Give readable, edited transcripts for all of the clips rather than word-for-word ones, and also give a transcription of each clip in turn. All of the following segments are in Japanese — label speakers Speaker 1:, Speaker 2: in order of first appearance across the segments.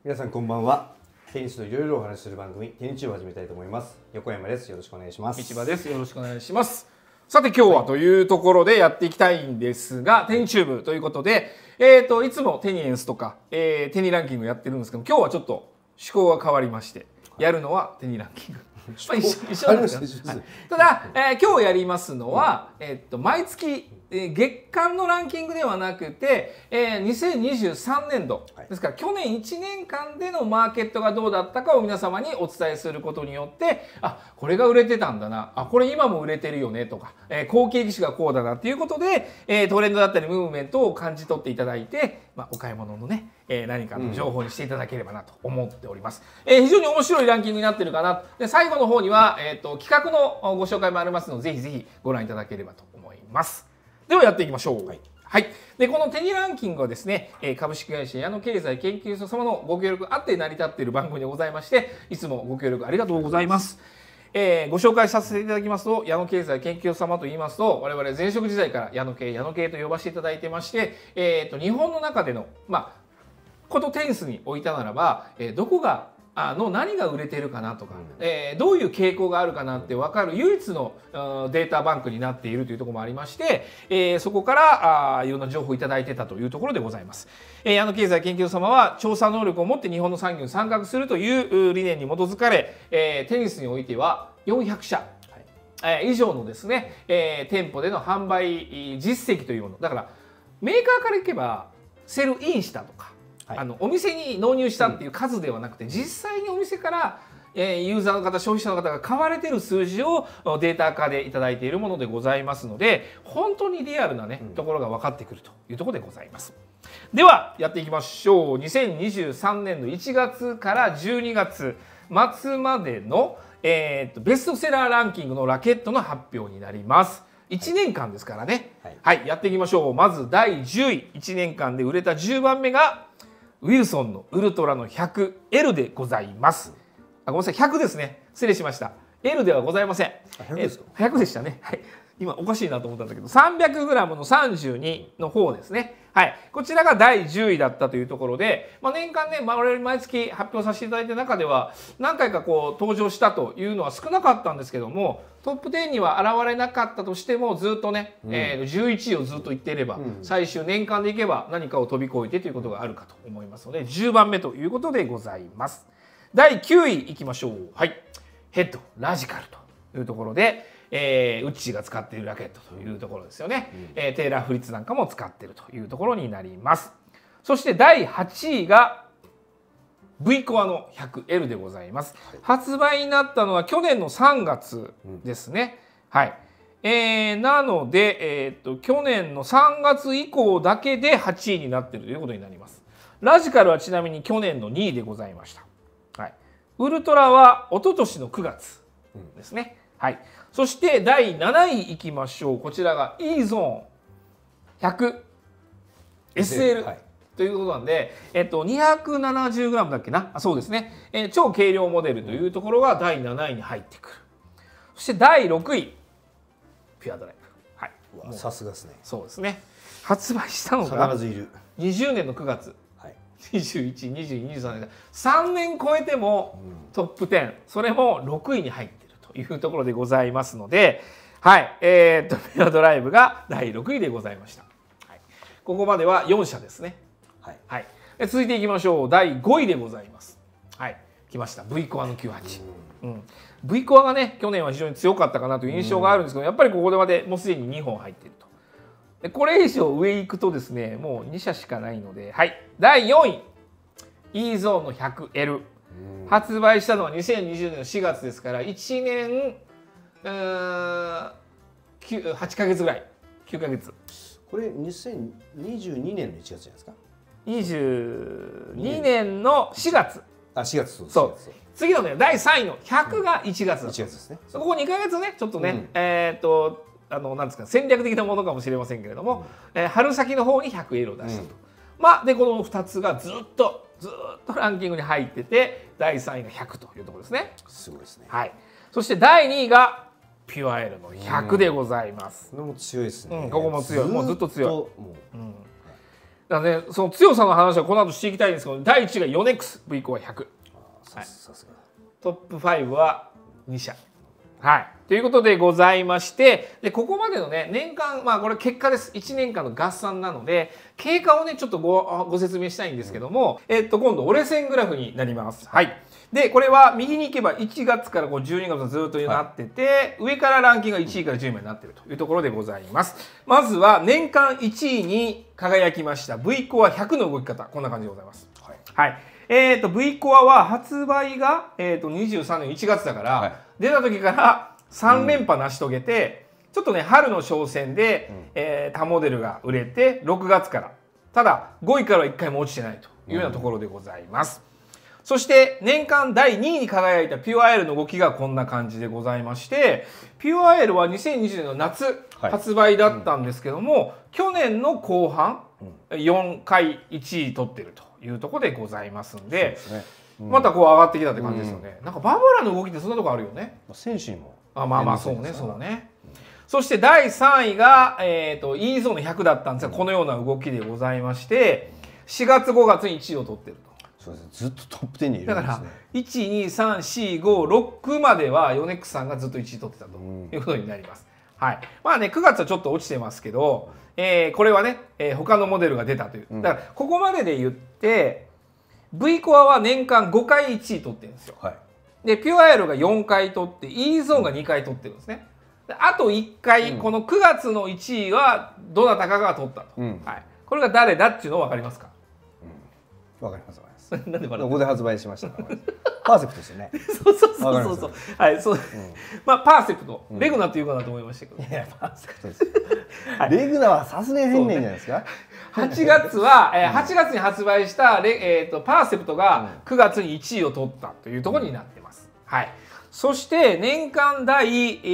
Speaker 1: 皆さんこんばんは。テニスといろいろお話しする番組テニチューブを始めたいと思います。横山です。よろしくお願いします。
Speaker 2: 道場です。よろしくお願いします。さて今日はというところでやっていきたいんですが、テニチューブということで、いつもテニエンスとか、テニランキングやってるんですけど、今日はちょっと趣向が変わりまして、やるのはテニランキング。一緒なんですよ。ただ、今日やりますのは、毎月月間のランキングではなくて、2023年度ですから去年1年間でのマーケットがどうだったかを皆様にお伝えすることによって、あ、これが売れてたんだな、あ、これ今も売れてるよねとか、後継機種がこうだなっていうことで、トレンドだったりムーブメントを感じ取っていただいて、お買い物のね、何かの情報にしていただければなと思っております。非常に面白いランキングになってるかな。で最後の方には、企画のご紹介もありますので、ぜひぜひご覧いただければと思います。ではやっていきましょう。はい、でこのテニランキングはですね、株式会社矢野経済研究所様のご協力あって成り立っている番組でございまして、いつもご協力ありがとうございます。ご紹介させていただきますと、矢野経済研究所様と言いますと、我々前職時代から矢野系と呼ばせていただいてまして、日本の中でのことテニスに置いたならば、どこが何が売れてるかなとか、どういう傾向があるかなって分かる唯一のデータバンクになっているというところもありまして、そこからいろんな情報をいただいてたというところでございます。矢野経済研究所様は調査能力を持って日本の産業に参画するという理念に基づかれ、テニスにおいては400社以上のですね、店舗での販売実績というものだから、メーカーからいけばセルインしたとか、お店に納入したっていう数ではなくて、実際にお店からユーザーの方、消費者の方が買われてる数字をデータ化でいただいているものでございますので、本当にリアルなね、ところが分かってくるというところでございます。ではやっていきましょう。2023年の1月から12月末までの、ベストセラーランキングのラケットの発表になります。1年間ですからね。はい、やっていきましょう。まず第10位、1年間で売れた10番目がウィルソンのウルトラの 100L でございます。ごめんなさい、100ですね。失礼しました。L ではございません。100でしたね。はい。今おかしいなと思ったんだけど、300g の32の方ですね。はい。こちらが第10位だったというところで、年間ね、我々毎月発表させていただいた中では、何回かこう登場したというのは少なかったんですけども、トップ10には現れなかったとしても、ずっとね、11位をずっと言っていれば、最終年間でいけば何かを飛び越えてということがあるかと思いますので、10番目ということでございます。第9位いきましょう。はい。ヘッドラジカルというところで、ウッチーが使っているラケットというところですよね。テーラー・フリッツなんかも使っているというところになります。そして第8位が V コアの 100L でございます。発売になったのは去年の3月ですね。はい。なので、去年の3月以降だけで8位になっているということになります。ラジカルはちなみに去年の2位でございました。はい。ウルトラは一昨年の9月ですね。はい。そして第7位いきましょう。こちらが E ゾーン 100SL ということなんで、270g だっけな。そうですね。超軽量モデルというところが第7位に入ってくる。そして第6位、ピュアドライブ。はい。
Speaker 1: さすがですね。
Speaker 2: そうですね。発売したのが
Speaker 1: 必ずいる。
Speaker 2: 20年の9月。21、22、23年、3年超えてもトップ10、それも6位に入っているというところでございますので、はい、ピュアドライブが第6位でございました。はい、ここまでは4社ですね。はいはい、続いていきましょう。第5位でございます。はい、来ました。V コアの98。V コアがね、去年は非常に強かったかなという印象があるんですけど、やっぱりここまでもうすでに2本入っていると。でこれ以上上行くとですね、もう2社しかないので、はい、第4位 E ゾーンの 100L 発売したのは2020年の4月ですから、1年8ヶ月ぐらい、9ヶ月。
Speaker 1: これ2022年の1月じゃないですか。
Speaker 2: 22年の4月。
Speaker 1: 4月。
Speaker 2: そう。次のね、第3位の100が1月だった。1月
Speaker 1: ですね。
Speaker 2: ここ2ヶ月ね、ちょっとね、なんですか、戦略的なものかもしれませんけれども、春先の方に 100L を出したと。でこの2つがずっとランキングに入ってて、第3位が100というところですね。
Speaker 1: すごいですね。
Speaker 2: はい。そして第2位がピュア L の100でございます。
Speaker 1: これも強いですね。
Speaker 2: ここも強い。もうずっと強い。 だからね、その強さの話はこの後していきたいんですけど、第1位がヨネックス V コア100、
Speaker 1: さすが。
Speaker 2: トップ5は2社。はい、ということでございまして、でここまでのね年間、これ結果です。1年間の合算なので経過をねちょっとご説明したいんですけども、今度折れ線グラフになります。はい。でこれは右に行けば1月から12月ずっとなってて、上からランキングが1位から10位までになっているというところでございます。まずは年間1位に輝きました V コア100の動き方、こんな感じでございます。はい。V コアは発売が、23年1月だから、出た時から3連覇成し遂げて、ちょっとね春の商戦で、他モデルが売れて6月からただ5位からは1回も落ちてないというようなところでございます。そして年間第2位に輝いたピュアエールの動きがこんな感じでございまして、ピュアエールは2020年の夏発売だったんですけども、去年の後半4回1位取ってるというところでございますんで、またこう上がってきたって感じですよね。なんかバブラの動きってそんなとこあるよね。
Speaker 1: 選手にも
Speaker 2: そうねそうね。そして第3位が、E ゾーンの100だったんですが、このような動きでございまして、4月5月に1位を取ってると。
Speaker 1: そうですね、ずっとトップ10にいるんですね。
Speaker 2: だから12345まではヨネックスさんがずっと1位取ってたということになります。はい。まあね9月はちょっと落ちてますけど、これはね、他のモデルが出たという。だからここまでで言って、V コアは年間5回1位取ってるんですよ。はい、でピュアエルが4回取って E ゾーンが2回取ってるんですね。であと1回、この9月の1位はどなたかが取ったと。はい。これが誰だっていうの分かりますか？
Speaker 1: 分かります。
Speaker 2: なんで
Speaker 1: ここで発売しましたから。パーセプトですよね。
Speaker 2: そう。はい、そう。まあパーセプト、レグナっていうかなと思いましたけど。
Speaker 1: いやパーセプトです。レグナはさすがに変なんじゃないですか。
Speaker 2: 8月は8月に発売したパーセプトが9月に1位を取ったというところになってます。はい。そして年間第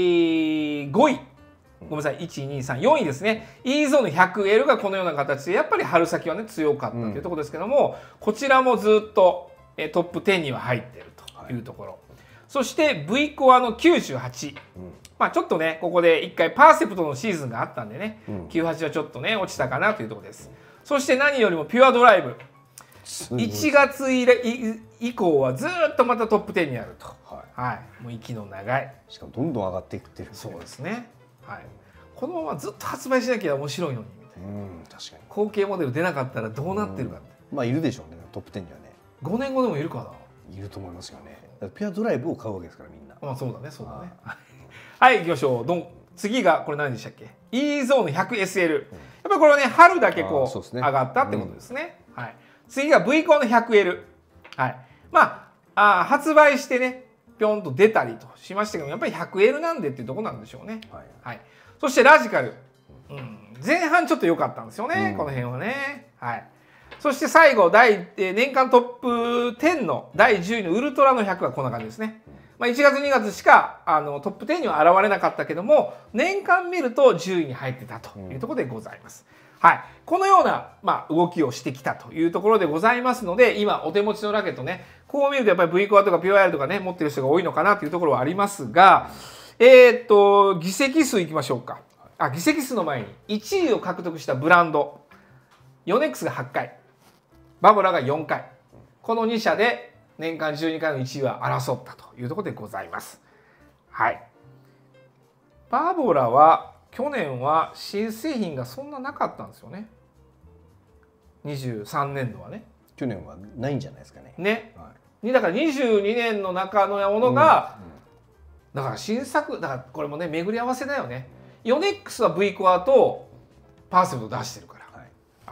Speaker 2: 5位。ごめんなさい、1、2、3、4位ですね。E ゾーンの 100L がこのような形で、やっぱり春先はね、強かったというところですけども、こちらもずっとトップ10には入っているというところ。そして V コアの98。まあちょっとね、ここで一回パーセプトのシーズンがあったんでね、98はちょっとね、落ちたかなというところです。そして何よりもピュアドライブ。1月以降はずっとまたトップ10にあると。はい。もう息の長い。
Speaker 1: しかもどんどん上がっていってる。
Speaker 2: そうですね。はい、このままずっと発売しなきゃ面白いのにみたいな。確かに後継モデル出なかったらどうなってるかって。ま
Speaker 1: あいるでしょうね、トップ10にはね。
Speaker 2: 5年後でもいるかな。
Speaker 1: いると思いますよね。ピュアドライブを買うわけですからみんな。
Speaker 2: まあそうだねそうだね。はい、行きましょう。次がこれ何でしたっけ？ E ゾーンの 100SL。やっぱりこれはね春だけこう上がったってことですね。はい。次が V コアの 100L。はい。まあ発売してね。ぴょんと出たりとしましたけど、やっぱり 100L なんでっていうところなんでしょうね。はい。そしてラジカル、前半ちょっと良かったんですよね、この辺はね。はい。そして最後年間トップ10の第10位のウルトラの100はこんな感じですね。まあ1月2月しかトップ10には現れなかったけども、年間見ると10位に入ってたというところでございます。はい、このような、動きをしてきたというところでございますので、今お手持ちのラケットね、こう見るとやっぱり V コアとか ピュアエルとかね持ってる人が多いのかなというところはありますが、議席数いきましょうか。議席数の前に1位を獲得したブランド、ヨネックスが8回、バボラが4回、この2社で年間12回の1位は争ったというところでございます。はい。バボラは去年は新製品がそんななかったんですよね。23年度はね。
Speaker 1: 去年はないんじゃないですかね。
Speaker 2: ね。だから22年の中のものが、だから新作、だからこれもね巡り合わせだよね。ヨネックスは V コアとパーセプト出してるから。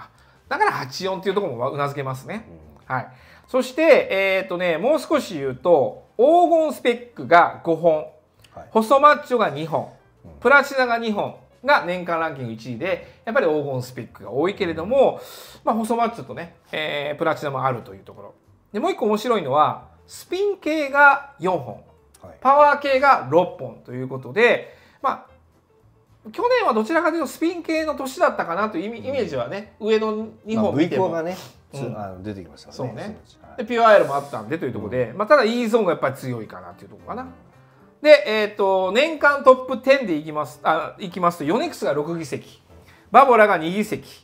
Speaker 2: だから84っていうところもうなずけますね。はい。そしてもう少し言うと黄金スペックが5本、細マッチョが2本。プラチナが2本が年間ランキング1位で、やっぱり黄金スペックが多いけれども、細マッチョとね、プラチナもあるというところで、もう一個面白いのはスピン系が4本、パワー系が6本ということで、去年はどちらかというとスピン系の年だったかなというイメージはね、上の2本見ても、
Speaker 1: V コアがね、出てきましたからね。
Speaker 2: そうね。でピュアエルもあったんでというところで、ただ E ゾーンがやっぱり強いかなというところかな。で、年間トップ10でいきますと、ヨネックスが6議席、バボラが2議席、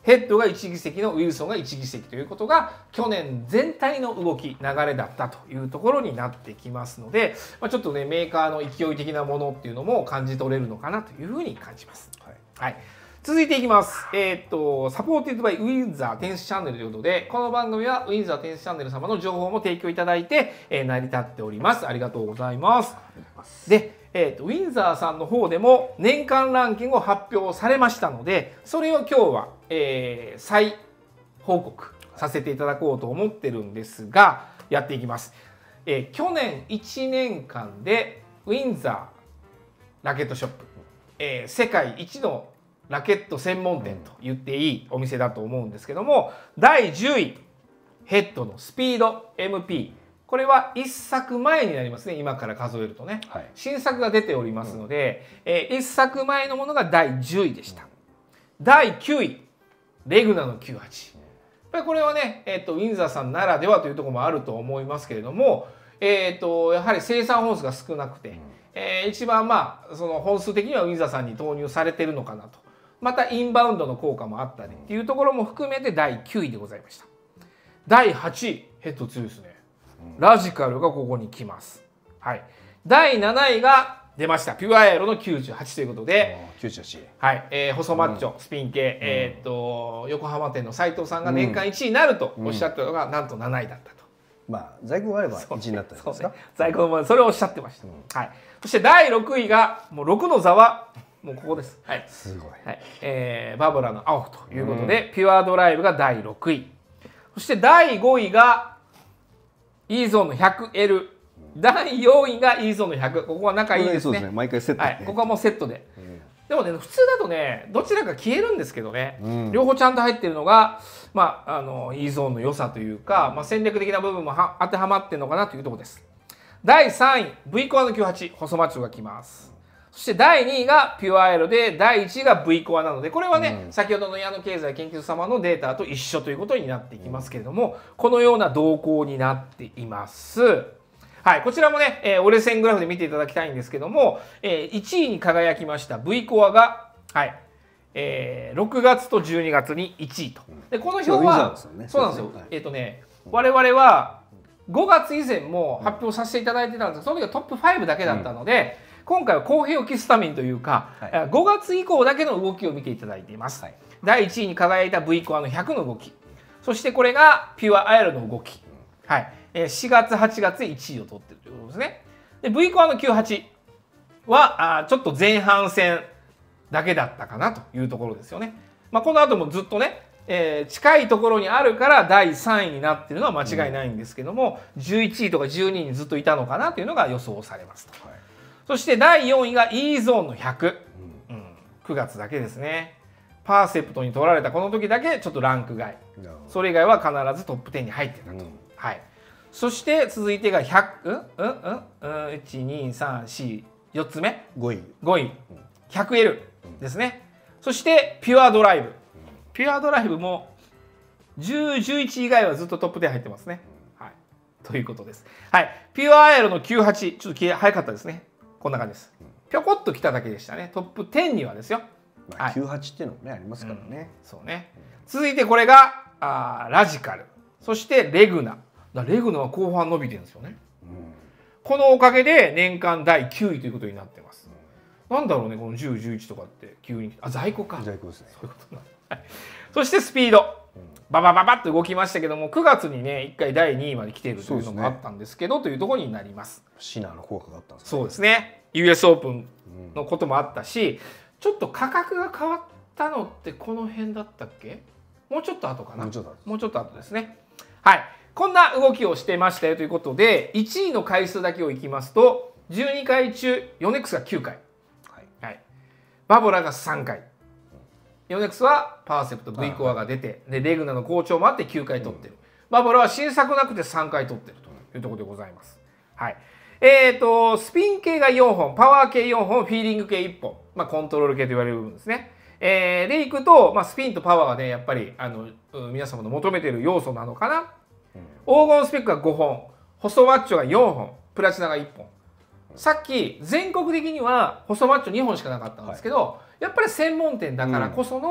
Speaker 2: ヘッドが1議席のウィルソンが1議席ということが去年全体の動き流れだったというところになってきますので、ちょっとねメーカーの勢い的なものっていうのも感じ取れるのかなというふうに感じます。はい、続いていきます。サポーティッドバイウィンザー天使チャンネルということで、この番組はウィンザー天使チャンネル様の情報も提供いただいて、成り立っております。ありがとうございます。で、ウィンザーさんの方でも年間ランキングを発表されましたので、それを今日は、再報告させていただこうと思ってるんですが、やっていきます。去年1年間でウィンザーラケットショップ、世界一のラケット専門店と言っていいお店だと思うんですけども、第10位ヘッドのスピード MP、 これは1作前になりますね。今から数えるとね、新作が出ておりますので、1作前のものが第10位でした。第9位レグナの98、やっぱりこれはね、ウィンザーさんならではというところもあると思いますけれども、やはり生産本数が少なくて、一番その本数的にはウィンザーさんに投入されてるのかなと、またインバウンドの効果もあったりっていうところも含めて第9位でございました。第8位ヘッド強いですね、ラジカルがここに来ます。はい、第7位が出ました、ピュアエアロの98ということで、
Speaker 1: 98、
Speaker 2: はい、細マッチョ、スピン系、横浜店の斉藤さんが年間1位になるとおっしゃったのが、なんと7位だったと。
Speaker 1: 在庫があれば1位になったんですか。
Speaker 2: 在庫もそれをおっしゃってました。はい、そして第6位がもう6の座はもうここです。はい、
Speaker 1: すごい。
Speaker 2: はい、バブラの青ということで、ピュアドライブが第6位。そして第5位がイーゾンの 100L、第4位がイーゾンの100。ここは仲いいですね。
Speaker 1: 毎回セット。
Speaker 2: はい、ここはもうセットで。でもね、普通だとね、どちらか消えるんですけどね、両方ちゃんと入ってるのが、イーゾンの良さというか、戦略的な部分も当てはまってるのかなというところです。第3位、V コアの98、細マッチョが来ます。そして第2位がピュアエロで、第1位が V コアなので、これはね、先ほどの矢野経済研究所様のデータと一緒ということになっていきますけれども、このような動向になっています。はい、こちらもね、折れ線グラフで見ていただきたいんですけども、1位に輝きました V コアが、はい、6月と12月に1位と。でこの表は、そうなんですよ。我々は5月以前も発表させていただいてたんですが、その時はトップ5だけだったので、今回は公平を期すためにというか、5月以降だけの動きを見ていただいています。第1位に輝いた V コアの100の動き、そしてこれがピュアアイロの動き。はい、4月8月で1位を取っているということですね。で V コアの98はちょっと前半戦だけだったかなというところですよね。この後もずっとね、近いところにあるから第3位になっているのは間違いないんですけども、11位とか12位にずっといたのかなというのが予想されますと。そして第4位が E ゾーンの100、9月だけですね。パーセプトに取られたこの時だけちょっとランク外、それ以外は必ずトップ10に入ってたと。はい、そして続いてが100、12344つ目、5位 100L ですね。そしてピュアドライブ、ピュアドライブも10、11以外はずっとトップ10入ってますね。はい、ということです。はい、ピュアアイロの98、ちょっと早かったですね。こんな感じです。ぴょこっと来ただけでしたね。トップ10にはですよ。
Speaker 1: 98っていうのもねありますからね。
Speaker 2: そうね。続いてこれがラジカル、そしてレグナ。レグナは後半伸びてるんですよね。このおかげで年間第9位ということになってます。なんだろうね、この10、11とかって急に在庫か。
Speaker 1: 在庫ですね。
Speaker 2: そういうことなんです。はい、そしてスピード、ババババッと動きましたけども、9月にね1回第2位まで来ているというのもあったんですけど、というところになります。
Speaker 1: シナの効果があったんですか。
Speaker 2: そうですね。US オープンのこともあったし、ちょっと価格が変わったのってこの辺だったっけ？もうちょっと後かな。もうちょっと後ですね。はい。こんな動きをしてましたよということで、1位の回数だけをいきますと、12回中、ヨネックスが9回。はい。バボラが3回。ヨネックスはパーセプト V コアが出て、でレグナの好調もあって9回取ってる。バボラは新作なくて3回取ってるというところでございます。はい。スピン系が4本、パワー系4本、フィーリング系1本、コントロール系と言われる部分ですね。でいくと、スピンとパワーがね、やっぱり皆様の求めている要素なのかな。黄金スペックが5本、細マッチョが4本、プラチナが1本。さっき全国的には細マッチョ2本しかなかったんですけど、やっぱり専門店だからこその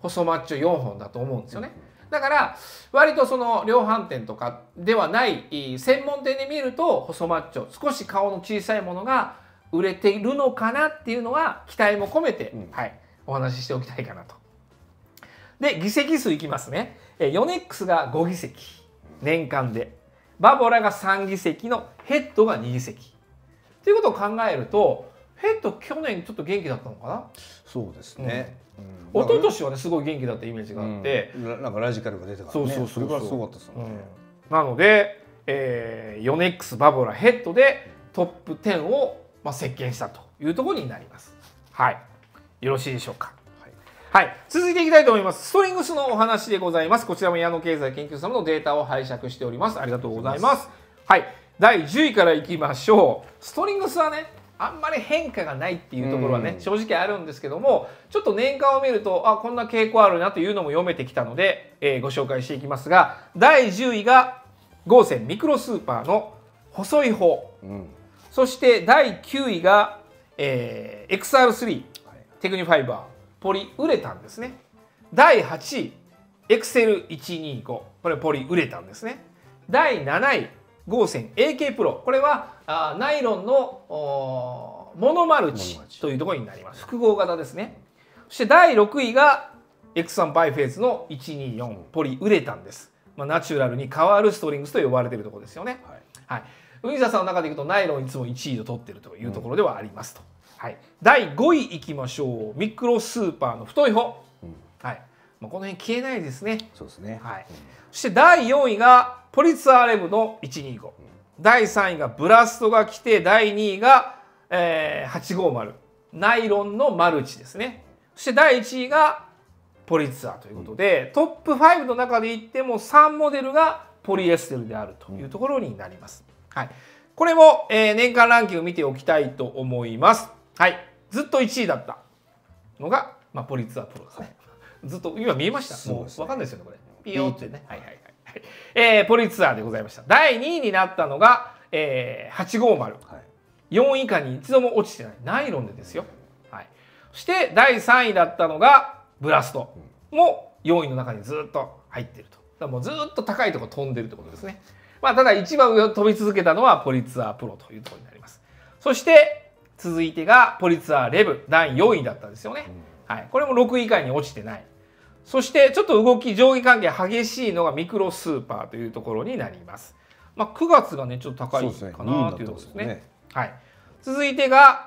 Speaker 2: 細マッチョ4本だと思うんですよね。だから割とその量販店とかではない専門店で見ると細マッチョ少し顔の小さいものが売れているのかなっていうのは期待も込めて、はい、お話ししておきたいかなと。で議席数いきますね。ヨネックスが5議席年間で、バボラが3議席のヘッドが2議席ということを考えると、ヘッド去年ちょっと元気だったのかな。
Speaker 1: そうですね。
Speaker 2: 一昨年はねすごい元気だったイメージがあって、
Speaker 1: なんかラジカルが出てからね。それからすごかったですよね。
Speaker 2: なので、ヨネックス、バボラ、ヘッドでトップ10を席巻したというところになります。はい、よろしいでしょうか。はい、続いていきたいと思います。ストリングスのお話でございます。こちらも矢野経済研究所様のデータを拝借しております。ありがとうございます。はい、第10位からいきましょう。ストリングスはねあんまり変化がないっていうところはね正直あるんですけども、ちょっと年間を見るとこんな傾向あるなというのも読めてきたので、ご紹介していきますが、第10位がゴーセンミクロスーパーの細い方、そして第9位が、XR3 テクニファイバーポリウレタンですね。第8位エクセル125、これポリウレタンですね。第7位ゴーセン AK プロ、これはナイロンのモノマルチというところになります。複合型ですね。そして第6位が X1 バイフェーズの124ポリウレタンです。ナチュラルに変わるストリングスと呼ばれているところですよね。はい、ウィンザーさんの中でいくとナイロンいつも1位を取っているというところではありますと。はい、第5位いきましょう。ミクロスーパーの太い方、はい、この辺消えないですね。
Speaker 1: そうですね。
Speaker 2: はい、そして第4位がポリツァーレブの125、第3位がブラストが来て、第2位が、850ナイロンのマルチですね。そして第1位がポリツァーということで、トップ5の中で言っても3モデルがポリエステルであるというところになります。はい、これも、年間ランキング見ておきたいと思います。はい、ずっと1位だったのが、ポリツァープロですね。ずっと今見えました。もう分かんないですよねこれ。ピヨってね。はいはいはい。ポリツアーでございました。第2位になったのが、850、4位以下に一度も落ちてないナイロンでですよ。はい、そして第3位だったのがブラストも4位の中にずっと入っていると。だからもうずっと高いところ飛んでるってことですね。ただ一番上を飛び続けたのはポリツアープロというところになります。そして続いてがポリツアーレブ第4位だったんですよね。はい、これも6位以下に落ちてない。そしてちょっと動き上下関係激しいのがミクロスーパーというところになります。9月がねちょっと高いかなというところですね。はい。続いてが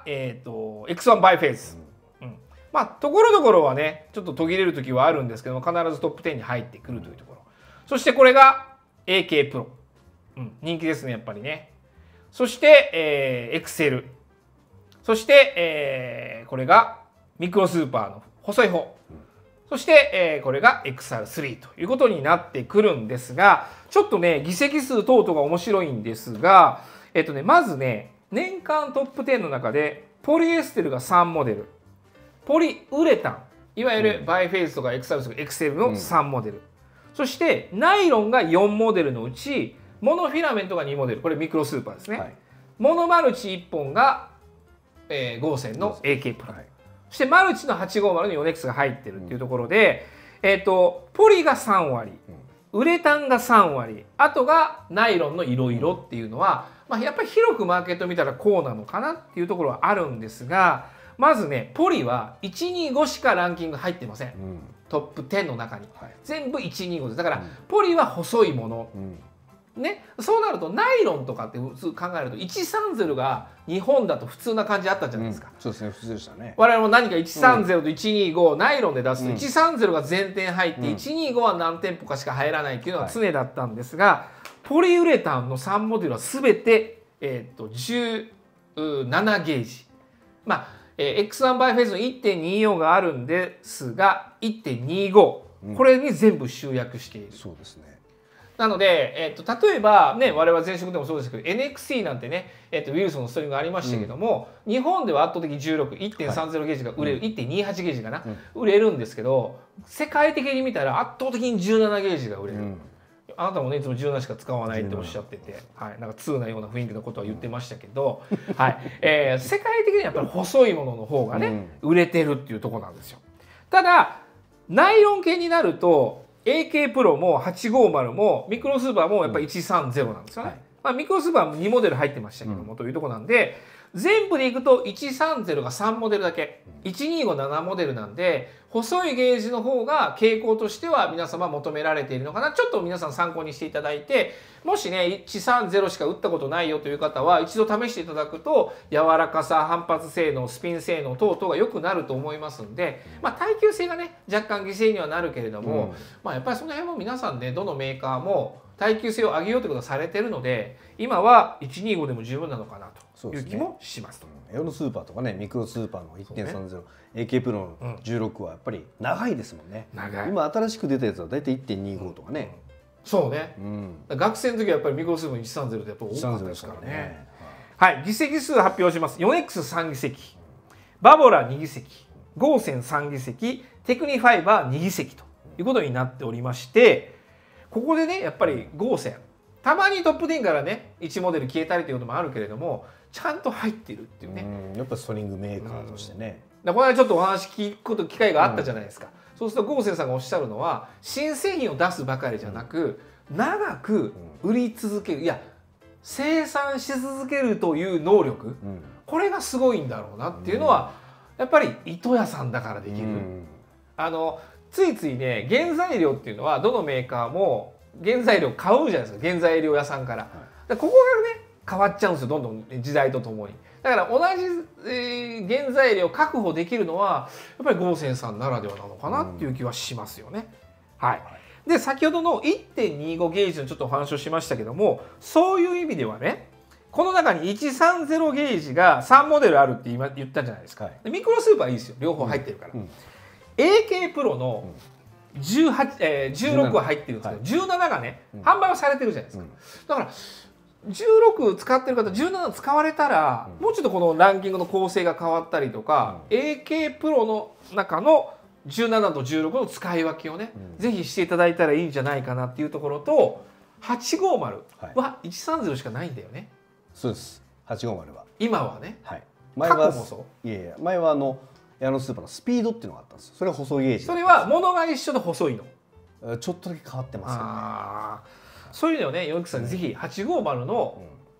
Speaker 2: X1 バイフェーズ。ところどころはねちょっと途切れる時はあるんですけども、必ずトップ10に入ってくるというところ。そしてこれが AK プロ。人気ですねやっぱりね。そしてエクセル。そして、これがミクロスーパーの細い方。そして、これが XR3 ということになってくるんですが、ちょっとね議席数等々が面白いんですが、まずね年間トップ10の中でポリエステルが3モデル、ポリウレタンいわゆるバイフェイスとか XR とか XL の3モデル、そしてナイロンが4モデルのうちモノフィラメントが2モデル、これミクロスーパーですね。モノマルチ1本が、ゴーセンの AK プロ、そしてマルチの850のヨネックスが入ってるっていうところで、ポリが3割、ウレタンが3割、あとがナイロンのいろいろっていうのは、やっぱり広くマーケット見たらこうなのかなっていうところはあるんですが、まずねポリは125しかランキング入ってません。トップ10の中に、全部125です。だから、ポリは細いもの、ね、そうなるとナイロンとかって普通考えると130が日本だと普通な感じあったじゃないですか。
Speaker 1: そうですね、普通でしたね。
Speaker 2: 我々も何か130と125、ナイロンで出すと130が全店入って125は何店舗かしか入らないっていうのが常だったんですが、ポリウレタンの3モデルは全て、17ゲージ。X1 バイフェーズの 1.24 があるんですが 1.25、これに全部集約している。
Speaker 1: そうですね。
Speaker 2: なので、例えばね我々前職でもそうですけど NXC なんてね、ウィルソンのストリングがありましたけども、日本では圧倒的16、1.30 ゲージが売れる、1.28 ゲージかな、売れるんですけど、世界的に見たら圧倒的に17ゲージが売れる。あなたもねいつも17しか使わないっておっしゃってて、なんか通なような雰囲気のことは言ってましたけど、世界的にやっぱり細いものの方がね、売れてるっていうところなんですよ。ただナイロン系になると AK プロも850もミクロスーパーもやっぱり130なんですよね。
Speaker 1: はい、
Speaker 2: まあ、ミクロスーパーも2モデル入ってましたけども、というところなんで全部でいくと130が3モデルだけ、1257モデルなんで細いゲージの方が傾向としては皆様求められているのかな。ちょっと皆さん参考にしていただいて、もしね130しか打ったことないよという方は一度試していただくと柔らかさ、反発性能、スピン性能等々が良くなると思いますんで、まあ、耐久性がね若干犠牲にはなるけれども、まあ、やっぱりその辺も皆さんねどのメーカーも耐久性を上げようということはされてるので、今は125でも十分なのかなという気もしますと。
Speaker 1: エオのスーパーとかね、ミクロスーパーの 1.30、AK プロの16はやっぱり長いですもんね。
Speaker 2: 長い。
Speaker 1: 今新しく出たやつは大体 1.25 とかね。
Speaker 2: そうね、学生の時はやっぱりミクロスーパー130ってやっぱ多かったですからね。はい、議席数発表します。4X3 議席、バボラ2議席、ゴーセン3議席、テクニファイバー2議席ということになっておりまして、ここでねやっぱりゴーセンたまにトップ10からね1モデル消えたりということもあるけれどもちゃんと入っているっていうね。
Speaker 1: やっぱストリングメーカーとしてね。
Speaker 2: この間ちょっとお話聞く機会があったじゃないですか。そうするとゴーセンさんがおっしゃるのは新製品を出すばかりじゃなく、長く売り続ける、いや生産し続けるという能力、これがすごいんだろうなっていうのは、やっぱり糸屋さんだからできる。ついついね原材料っていうのはどのメーカーも原材料買うじゃないですか、原材料屋さんから。ここがね変わっちゃうんですよ、どんどん時代とともに。だから同じ、原材料確保できるのはやっぱりゴーセンさんならではなのかなっていう気はしますよね。はい。で先ほどの 1.25 ゲージのちょっとお話をしましたけども、そういう意味ではねこの中に130ゲージが3モデルあるって今言ったじゃないですか。ミクロスーパーはいいですよ、両方入ってるから。AK プロの16は入ってるんですけど、17がね販売はされてるじゃないですか。だから16使ってる方17使われたら、もうちょっとこのランキングの構成が変わったりとか、AK プロの中の17と16の使い分けをね、ぜひしていただいたらいいんじゃないかなっていうところと、850は130しかないんだよね。
Speaker 1: そうです。850は
Speaker 2: 今はね。
Speaker 1: 前は前はエアロスーパーのスピードっていうのがあったんですよ。それは細いゲージ。
Speaker 2: それは物が一緒で細いの。
Speaker 1: ちょっとだけ変わってますよね。
Speaker 2: そういうのをね、ヨイクさんぜひ850の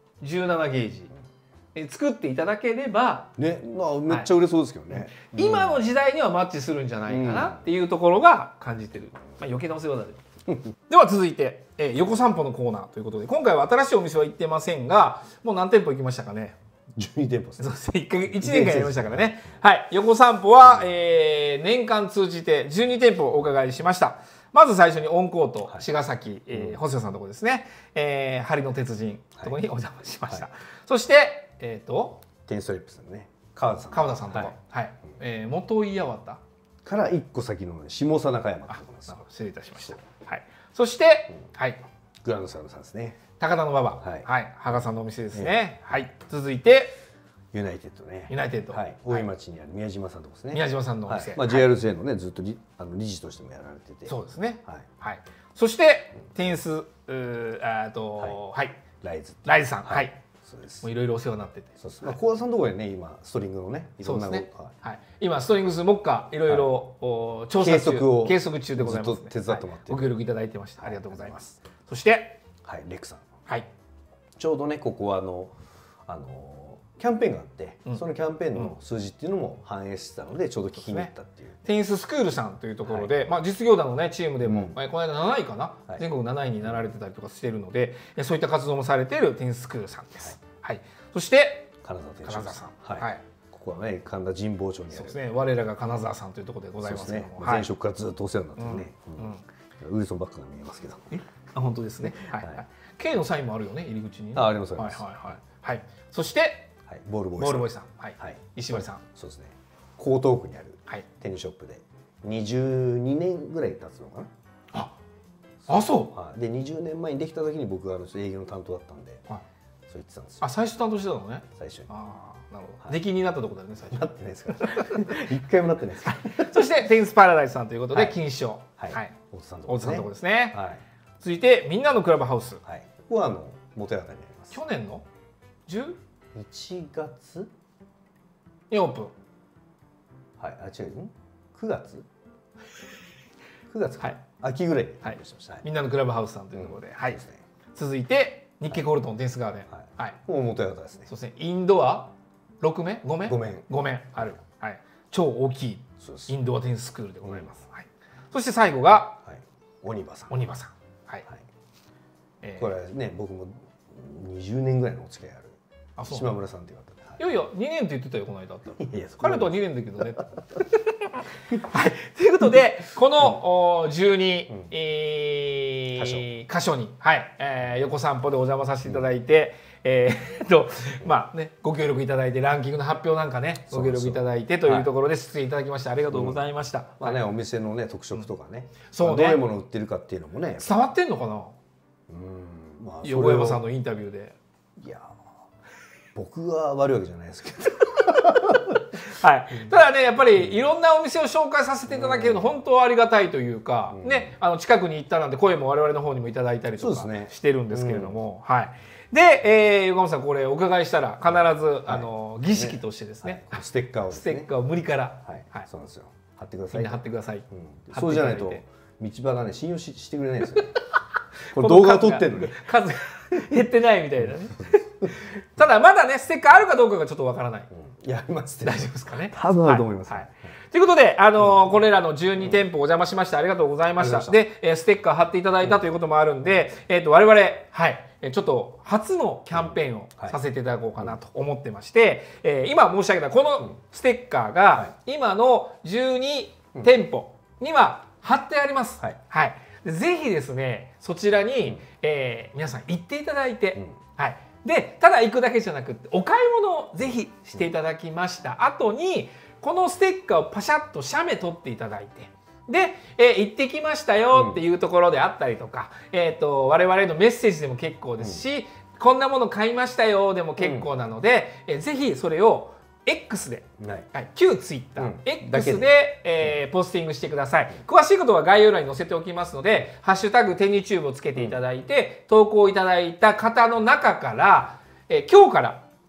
Speaker 2: 17ゲージ作っていただければ
Speaker 1: ね、めっちゃ売れそうですけどね。
Speaker 2: 今の時代にはマッチするんじゃないかなっていうところが感じてる。余計なお世話だけど。では続いて横散歩のコーナーということで、今回は新しいお店は行ってませんが、もう何店舗行きましたかね。
Speaker 1: 12店舗です。
Speaker 2: そうですね。1年間やりましたからね。はい。横散歩は年間通じて12店舗お伺いしました。まず最初にオンコート、茅ヶ崎、細谷さんのところですね。針の鉄人のところにお邪魔しました。そして
Speaker 1: テンストリップスのね、川田さん
Speaker 2: のところ、はい。元井八幡
Speaker 1: から1個先の下佐中山ってところです。
Speaker 2: 失礼いたしました。はい。そしてはい
Speaker 1: グランドサウンドさんですね。
Speaker 2: 高田馬場、はい、羽賀さんのお店ですね。はい。続いて
Speaker 1: ユナイテッドね。
Speaker 2: ユナイテッド。
Speaker 1: 大井町にある宮島さんのとこですね。
Speaker 2: 宮島さんのお店。
Speaker 1: JRJ のねずっと理事としてもやられてて。
Speaker 2: そうですね。はい。そしてテニスライズさん。はい。
Speaker 1: そうです。
Speaker 2: もういろいろお世話になってて。
Speaker 1: そうです。幸田さんのところでね今ストリングのねいろんなはい。
Speaker 2: 今ストリングス目下いろいろ調査計測中でございます。
Speaker 1: 手伝ってもらって
Speaker 2: ご協力いただいてました。ありがとうございます。そして
Speaker 1: レクさん。
Speaker 2: はい。
Speaker 1: ちょうどねここはキャンペーンがあって、そのキャンペーンの数字っていうのも反映してたのでちょうど聞きに行ったっていう。
Speaker 2: テニススクールさんというところで、実業団のねチームでもこの間7位かな、全国7位になられてたりとかしているので、そういった活動もされているテニススクールさんです。はい。そして
Speaker 1: 金沢
Speaker 2: さん。
Speaker 1: はい。ここはね神田神保町にある。
Speaker 2: そうですね。我らが金沢さんというところでございますけども、
Speaker 1: 前職からずっとお世話になってね。ウィルソンバッグが見えますけど。
Speaker 2: 本当ですね。はい。K のサインもあるよね入り口に。
Speaker 1: あります。
Speaker 2: はい。そして
Speaker 1: ボールボーイさん、
Speaker 2: 石割さん、
Speaker 1: そうですね。江東区にあるテニスショップで22年ぐらい経つのかな。
Speaker 2: あ、そう。
Speaker 1: で20年前にできた時に僕が営業の担当だったんで、そう言ってたんですよ。
Speaker 2: 最初担当してたのね。
Speaker 1: 最初に。
Speaker 2: なるほど。出禁になったところだよね最初。
Speaker 1: なってないですから。一回もなってないですから。
Speaker 2: そしてテニスパラダイスさんということで金賞。
Speaker 1: はい。大津さんの
Speaker 2: とこですね。
Speaker 1: はい。
Speaker 2: 続いてみんなのクラブハウス。
Speaker 1: はい。ここは元谷にあります。
Speaker 2: 去年の
Speaker 1: 1月
Speaker 2: にオープン。
Speaker 1: はい。違う。9月 9月か、
Speaker 2: はい、
Speaker 1: 秋ぐらいに
Speaker 2: はい、
Speaker 1: 発表しました、はい、
Speaker 2: みんなのクラブハウスさんというところで、はい、
Speaker 1: ですね、
Speaker 2: 続いて日経コルトンテニスガーデン、
Speaker 1: はい
Speaker 2: はい、
Speaker 1: もう元々ですね。
Speaker 2: そうですね、インドア6面5面
Speaker 1: 5面
Speaker 2: ある、はい、超大きい
Speaker 1: そうです
Speaker 2: インドアテニススクールでございます、はい、そして最後が、
Speaker 1: はい、オニバさん、
Speaker 2: オニバさん、はい、
Speaker 1: はい、これはね僕も20年ぐらいのお付き合いある島村さんという方で、
Speaker 2: いやいや2年って言ってたよこの間あったら。
Speaker 1: いや
Speaker 2: 彼とは2年だけどね。はい、ということでこの12、箇所に、はい横散歩でお邪魔させていただいて、まあねご協力いただいてランキングの発表なんかねご協力いただいてというところで出演いただきましてありがとうございました。
Speaker 1: まあねお店のね特色とかね、
Speaker 2: そうね、
Speaker 1: どういうものを売ってるかっていうのもね
Speaker 2: 伝わってんのかな。
Speaker 1: まあ
Speaker 2: 横山さんのインタビューで。
Speaker 1: いや僕が悪いわけじゃないですけど。
Speaker 2: はい、ただねやっぱりいろんなお店を紹介させていただけるの本当ありがたいというか、ね、近くに行ったなんて声も我々の方にもいただいたりとかしてるんですけれども、はい、で、横山さんこれお伺いしたら必ず儀式としてですね、
Speaker 1: ステッカーを
Speaker 2: ステッカーを無理から
Speaker 1: そうなんですよ貼ってください。
Speaker 2: みんな貼ってください。
Speaker 1: そうじゃないと道場がね信用してくれないんですよ。これ動画を撮ってるのに
Speaker 2: 数が減ってないみたいなね。ただまだねステッカーあるかどうかがちょっとわからない。
Speaker 1: やります。
Speaker 2: 大丈夫ですかね。
Speaker 1: 多分あると思います。
Speaker 2: ということで、これらの12店舗お邪魔しましてありがとうございました。で、ステッカー貼っていただいたということもあるんで、我々、はい、ちょっと初のキャンペーンをさせていただこうかなと思ってまして、今申し上げたこのステッカーが今の12店舗には貼ってあります。はい。ぜひですね、そちらに、皆さん行っていただいて、はい。でただ行くだけじゃなくてお買い物をぜひしていただきました後にこのステッカーをパシャッと写メ撮っていただいてで、行ってきましたよっていうところであったりとか、我々へのメッセージでも結構ですし、こんなもの買いましたよでも結構なので、ぜひそれをX で、旧 Twitter、X で、ポスティングしてください。詳しいことは概要欄に載せておきますので、ハッシュタグテニチューブをつけていただいて、投稿いただいた方の中から、今日から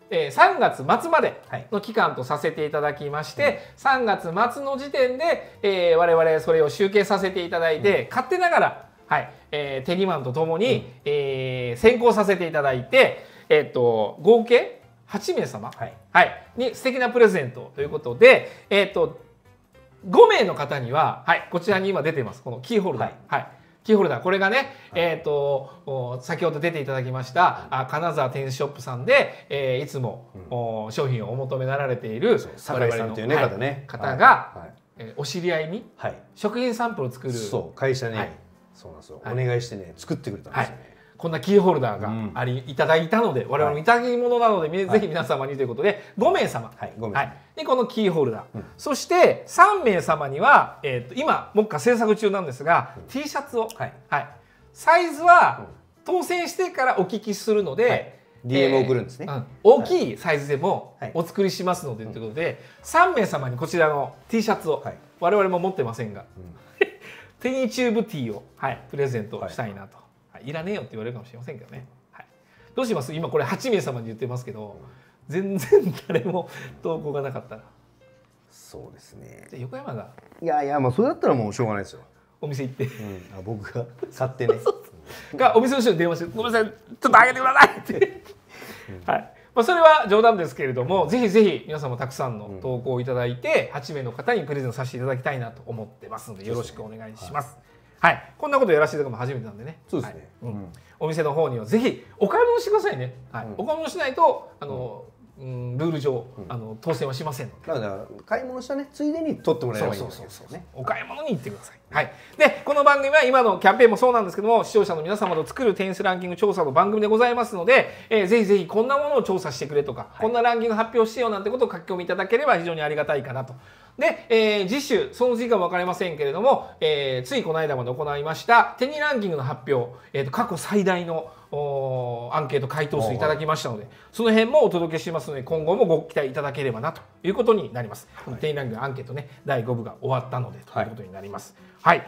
Speaker 2: 、3月末までの期間とさせていただきまして、3月末の時点で、我々それを集計させていただいて、勝手ながら、はい、テニマンとともに、選考させていただいて、合計8名様、に素敵なプレゼントということで、5名の方には、こちらに今出ていますこのキーホルダー、キーホルダーこれがね、先ほど出ていただきました金沢テニスショップさんで、いつも、商品をお求めなられている
Speaker 1: 酒井さんという、
Speaker 2: 方が、お知り合いに食品サンプルを作る
Speaker 1: 会社に、そうなんですよ、お願いしてね作ってくれたんですよね。
Speaker 2: こんなキーホルダーがいただいたので、我々のいただき物なので、ぜひ皆様にということで5名様、でこのキーホルダー、そして3名様には、今目下制作中なんですが、T シャツを、サイズは当選してからお聞きするので、
Speaker 1: DM を送るんですね、
Speaker 2: 大きいサイズでもお作りしますので、ということで3名様にこちらの T シャツを、我々も持ってませんが、テニチューブ T を、プレゼントしたいなと。いらねえよって言われるかもしれませんけどね。どうします？今これ8名様に言ってますけど、全然誰も投稿がなかったら。
Speaker 1: そうですね。
Speaker 2: じゃ横山が。
Speaker 1: いやまあそれだったらもうしょうがないですよ。
Speaker 2: お店行って。
Speaker 1: 僕が買ってね。
Speaker 2: がお店の人に電話して、ごめんなさい、ちょっとあげてくださいって。はい。それは冗談ですけれども、ぜひぜひ皆さんもたくさんの投稿をいただいて、8名の方にプレゼントさせていただきたいなと思ってますので、よろしくお願いします。はい、こんなことやらせていただくのも初めてなんでね。
Speaker 1: そうですね。
Speaker 2: お店の方にはぜひお買い物してくださいね。お買い物しないとルール上当選はしませんので。
Speaker 1: だから買い物したねついでに取ってもらえればいいんですよね。
Speaker 2: お買い物に行ってください。はい。でこの番組は今のキャンペーンもそうなんですけども、視聴者の皆様と作るテニスランキング調査の番組でございますので、ぜひぜひこんなものを調査してくれとか、こんなランキング発表してよなんてことを書き込みいただければ非常にありがたいかなと。で、次週その時間も分かりませんけれども、ついこの間まで行いましたテニランキングの発表、過去最大のアンケート回答数いただきましたので、その辺もお届けしますので、今後もご期待いただければなということになります。テニランキングのアンケートね、第5部が終わったのでということになります。はい。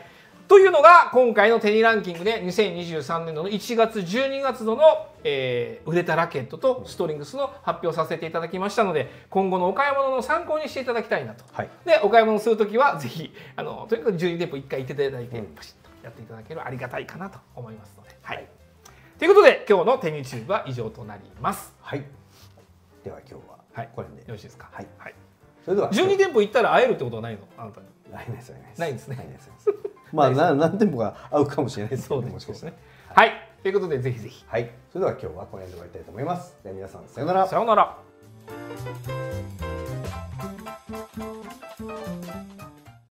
Speaker 2: というのが今回のテニランキングで2023年度の1月12月度の、売れたラケットとストリングスの発表させていただきましたので、今後のお買い物の参考にしていただきたいなと。
Speaker 1: はい、
Speaker 2: でお買い物するときはぜひとにかく12店舗1回行っていただいて、パシッとやっていただければありがたいかなと思いますので。はい、ということで今日のテニチューブは以上となります。
Speaker 1: はい、では今日はこれで、
Speaker 2: よろしいですか。
Speaker 1: はい、
Speaker 2: はい、
Speaker 1: それでは
Speaker 2: 12店舗行ったら会えるってことはないの？あなたに。
Speaker 1: ないです、
Speaker 2: ないんですね。
Speaker 1: まあ何店舗か会うかもしれないですけどね。
Speaker 2: もしかしてね。はい、ということでぜひぜひ。
Speaker 1: はい、それでは今日はこの辺で終わりたいと思います。では皆さんさようなら。
Speaker 2: さようなら。